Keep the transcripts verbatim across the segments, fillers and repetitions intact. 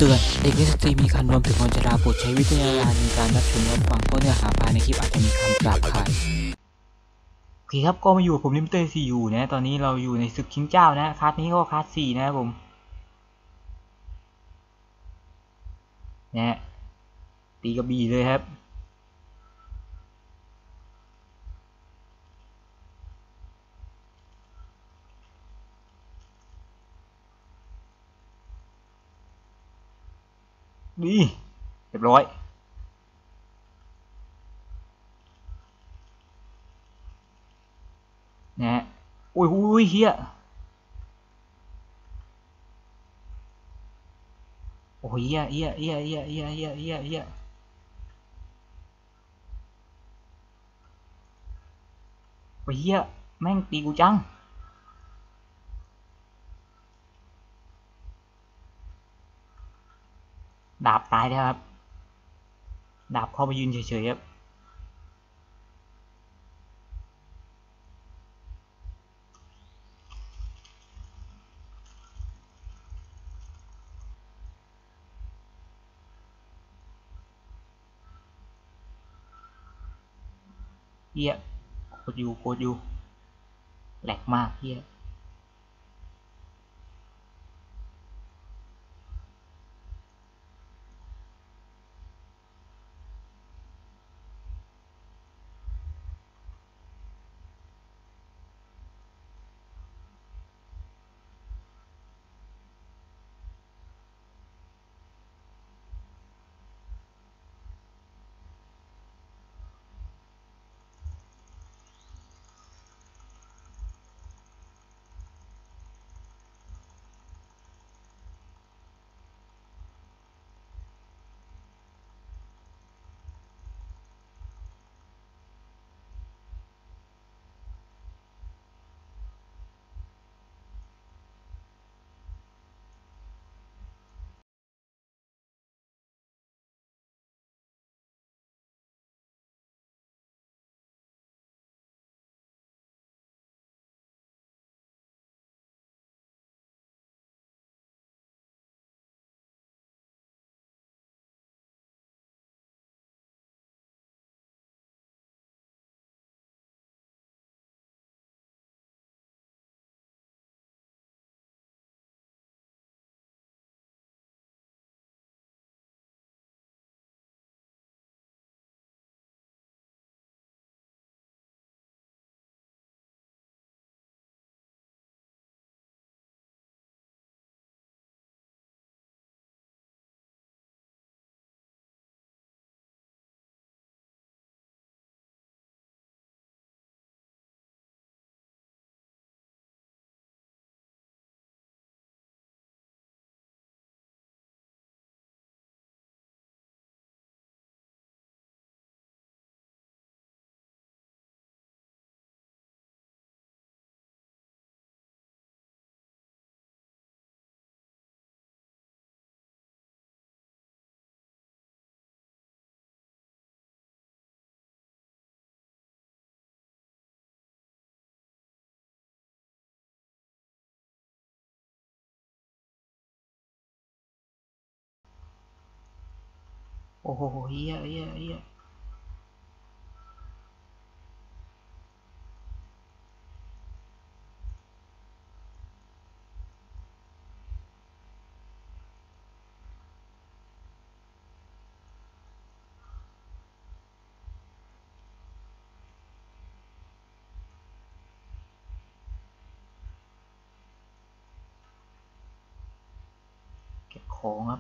ตือนเด็กและสตรีมีคันรวมถึงคนชราโปรดใช้วิจารณญาณในการรับชมรับฟังเพราะเนื้อหาภายในคลิปอาจจะมีคำหยาบคายโอเคครับก็มาอยู่ผมลิมเตอร์ซียูนะตอนนี้เราอยู่ในศึกชิงเจ้านะคลาสนี้ก็คลาสสี่นะครับผมนะตีกระบี่เลยครับดีเรียบร้อยนะอุ้ยอุ้ยเฮียโอ้ยเฮียเฮียเฮียเฮียเฮียเฮียเฮียเฮียโอ้ยเฮียแม่งตีกูจังดาบตายแล้วครับดาบเข้าไปยืนเฉยๆครับเฮียโคตรอยู่โคตรอยู่แหลกมากเฮียโอ้โหเฮียเฮียเฮียเก็บของครับ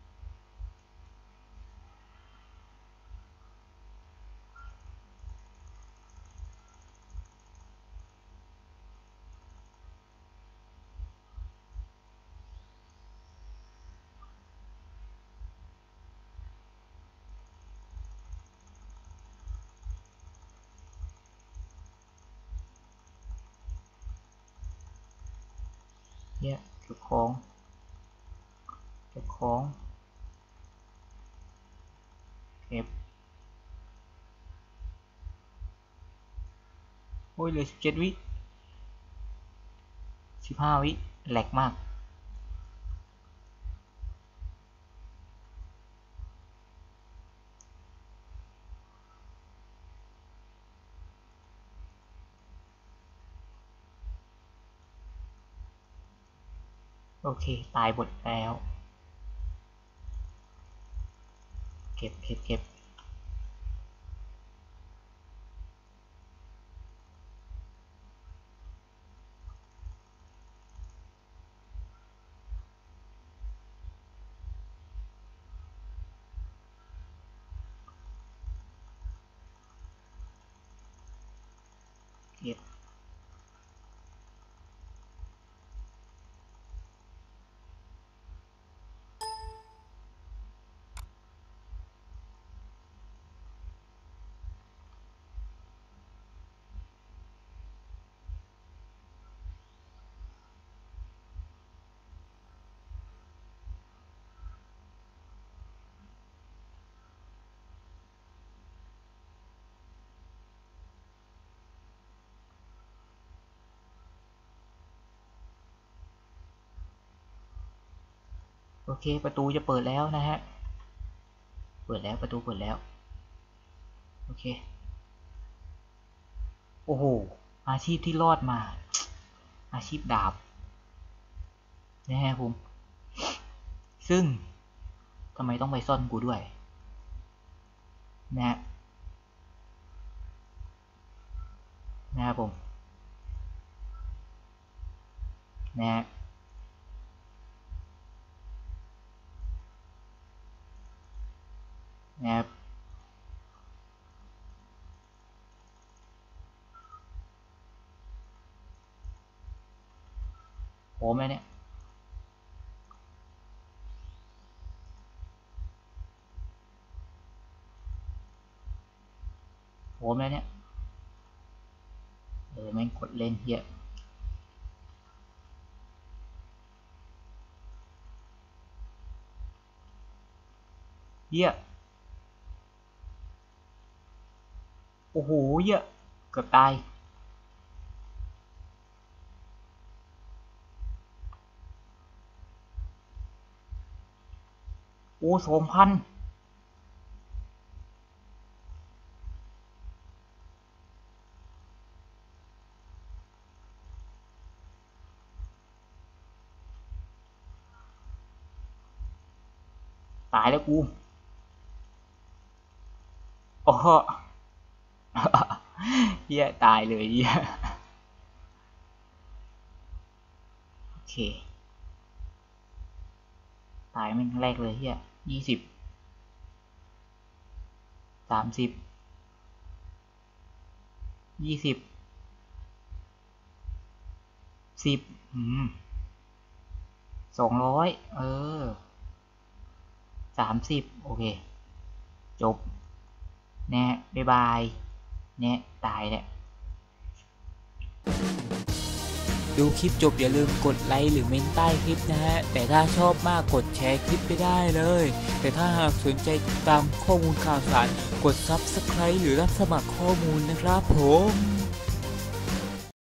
เฮียเก็บของเก็บของเก็บโอ้ยเหลือสิบเจ็ดวิสิบห้าวิแหลกมากโอเคตายหมดแล้วเก็บเก็บเก็บเก็บโอเคประตูจะเปิดแล้วนะฮะเปิดแล้วประตูเปิดแล้วโอเคโอ้โหอาชีพที่รอดมาอาชีพดาบนะฮะผมซึ่งทำไมต้องไปซ่อนกูด้วยนะฮะนะครับผมนะฮะนะครับโหแม่เนี่ยโหแม่เนี่ยเออแม่งกดเล่นเหี้ยเหี้ยโอ้โหเหี้ยเกือบตายโอ้สองพันตายแล้วกูโอ้โหเหี้ยตายเลยเหี้ยโอเคตายแม่งแรกเลยเหี้ยยี่สิบสามสิบยี่สิบสิบอืมสองร้อยเออสามสิบโอเคจบแน่บ๊ายบายแน่ตายแหละดูคลิปจบอย่าลืมกดไลค์หรือเมนใต้คลิปนะฮะแต่ถ้าชอบมากกดแชร์คลิปไปได้เลยแต่ถ้าหากสนใจติดตามข้อมูลข่าวสารกด ซับสไครบ์ หรือรับสมัครข้อมูลนะครับผม